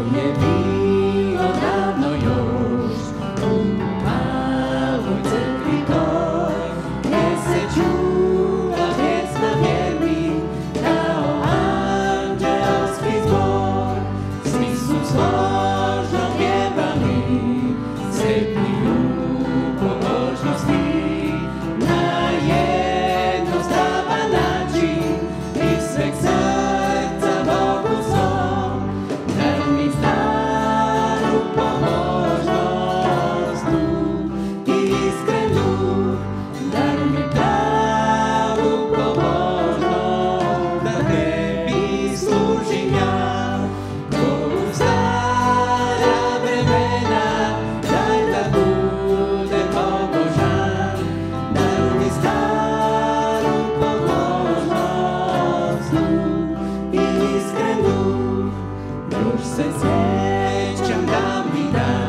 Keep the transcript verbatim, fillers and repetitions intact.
je bilo davno još u maloj crkvi toj, gdje se čula pjesma vjernih kao anđelski zbor. Svi su složno pjevali, sretni u pobožnosti, na jednostavan način iz sveg srca Bogu svom. Dar mi staru pobožnost i iskren duh, dar mi pravu pobožnost, da tebi služim ja. Bogu stara vremena, daj da budem pobožan, dar mi staru pobožnost i iskren duh. Još se sjećam davnih dana,